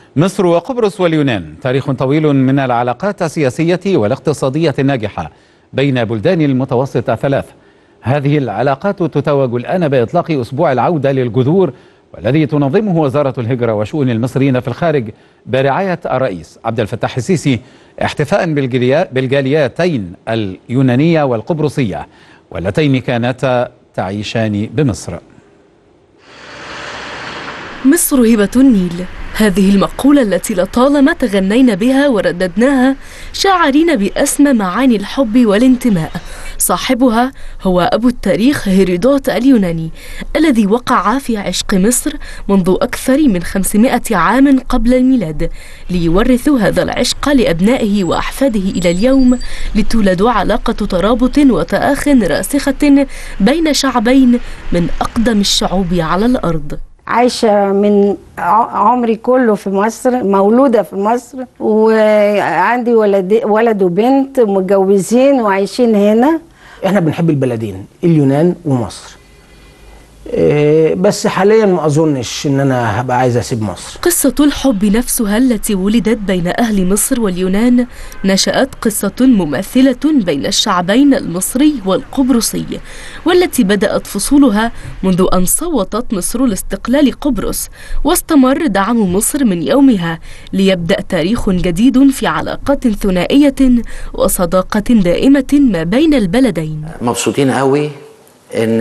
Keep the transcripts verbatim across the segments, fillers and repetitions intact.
مصر وقبرص واليونان تاريخ طويل من العلاقات السياسية والاقتصادية الناجحة بين بلدان المتوسط الثلاث. هذه العلاقات تتوج الآن بإطلاق أسبوع العودة للجذور، والذي تنظمه وزارة الهجرة وشؤون المصريين في الخارج برعاية الرئيس عبد الفتاح السيسي، احتفاء بالجالياتين اليونانية والقبرصية، واللتين كانتا تعيشان بمصر. مصر هبة النيل، هذه المقولة التي لطالما تغنينا بها ورددناها شاعرين بأسمى معاني الحب والانتماء. صاحبها هو أبو التاريخ هيرودوت اليوناني، الذي وقع في عشق مصر منذ أكثر من خمسمائة عام قبل الميلاد، ليورثوا هذا العشق لأبنائه وأحفاده إلى اليوم، لتولد علاقة ترابط وتآخٍ راسخة بين شعبين من أقدم الشعوب على الأرض. عايشة من عمري كله في مصر، مولودة في مصر، وعندي ولد ولد وبنت متجوزين وعايشين هنا. احنا بنحب البلدين، اليونان ومصر، بس حاليا ما اظنش ان انا هبقى عايز اسيب مصر. قصة الحب نفسها التي ولدت بين اهل مصر واليونان نشأت قصة مماثلة بين الشعبين المصري والقبرصي، والتي بدأت فصولها منذ ان صوتت مصر لاستقلال قبرص، واستمر دعم مصر من يومها، ليبدأ تاريخ جديد في علاقات ثنائية وصداقة دائمة ما بين البلدين. مبسوطين قوي ان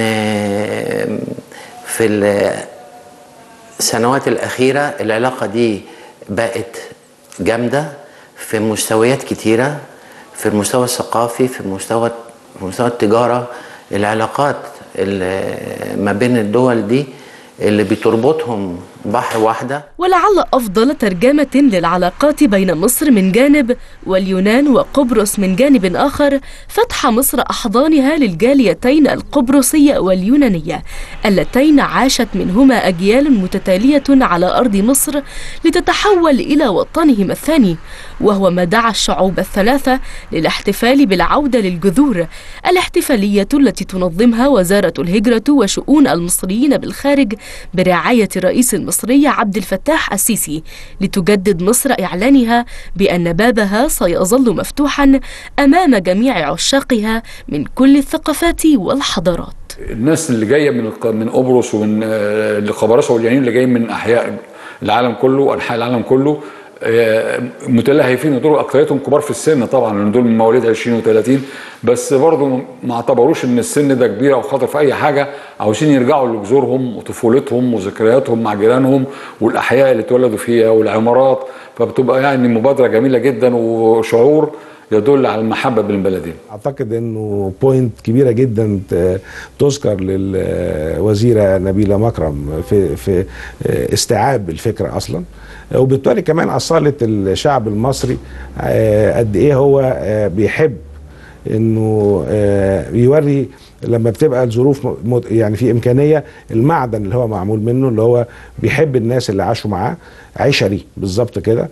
في السنوات الأخيرة العلاقة دي بقت جامدة في مستويات كتيرة، في المستوى الثقافي، في المستوى في مستوى التجارة. العلاقات ما بين الدول دي اللي بتربطهم بحر واحدة. ولعل أفضل ترجمة للعلاقات بين مصر من جانب واليونان وقبرص من جانب آخر فتح مصر أحضانها للجاليتين القبرصية واليونانية، اللتين عاشت منهما أجيال متتالية على أرض مصر لتتحول إلى وطنهما الثاني، وهو ما دعا الشعوب الثلاثة للاحتفال بالعودة للجذور، الاحتفالية التي تنظمها وزارة الهجرة وشؤون المصريين بالخارج برعاية الرئيس المصري عبد الفتاح السيسي، لتجدد مصر إعلانها بأن بابها سيظل مفتوحا أمام جميع عشاقها من كل الثقافات والحضارات. الناس اللي جاية من من قبرص ومن القبرصة واليونان اللي جايين من أحياء العالم كله وأنحاء العالم كله متلهفين، دول اكثريتهم كبار في السن طبعا، لان دول من مواليد عشرين وثلاثين، بس برضه ما اعتبروش ان السن ده كبير او خطر في اي حاجه، عاوزين يرجعوا لجذورهم وطفولتهم وذكرياتهم مع جيرانهم والاحياء اللي اتولدوا فيها والعمارات، فبتبقى يعني مبادره جميله جدا وشعور يدل على المحبه بين البلدين. اعتقد انه بوينت كبيره جدا تذكر للوزيره نبيله مكرم في في استيعاب الفكره اصلا، وبالتالي كمان اصاله الشعب المصري قد ايه هو بيحب انه يوري لما بتبقى الظروف يعني في امكانيه المعدن اللي هو معمول منه، اللي هو بيحب الناس اللي عاشوا معاه عشري بالظبط كده.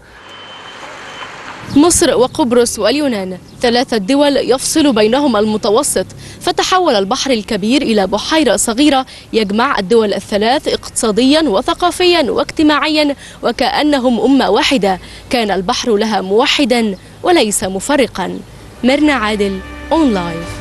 مصر وقبرص واليونان ثلاثة دول يفصل بينهما المتوسط، فتحول البحر الكبير إلى بحيرة صغيرة يجمع الدول الثلاث اقتصاديا وثقافيا واجتماعيا، وكأنهم أمة واحدة، كان البحر لها موحدا وليس مفرقا. ميرنا عادل، أون لايف.